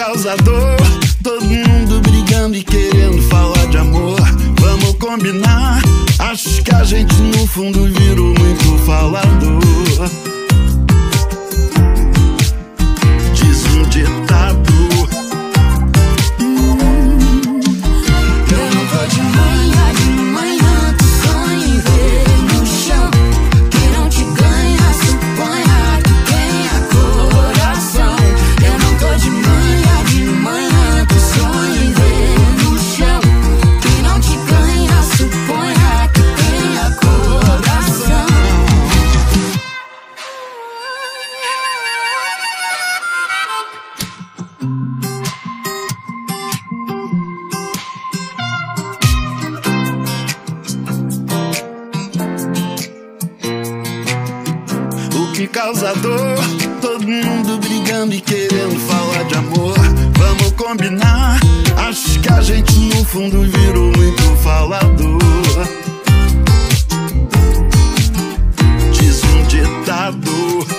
causa dor, todo mundo brigando e querendo falar de amor. Vamos combinar, acho que a gente no fundo virou muito falador. Diz um ditado, eu não vou de manhã tu sonha em ver no chão. Quem não te ganha, suponha que tenha coração. Eu não tô de manhã tu sonha em ver no chão. Quem não te ganha, suponha que tenha coração. o que causa dor, todo mundo brigando e querendo falar de amor. Vamos combinar, acho que a gente no fundo virou muito falador. Diz um ditado,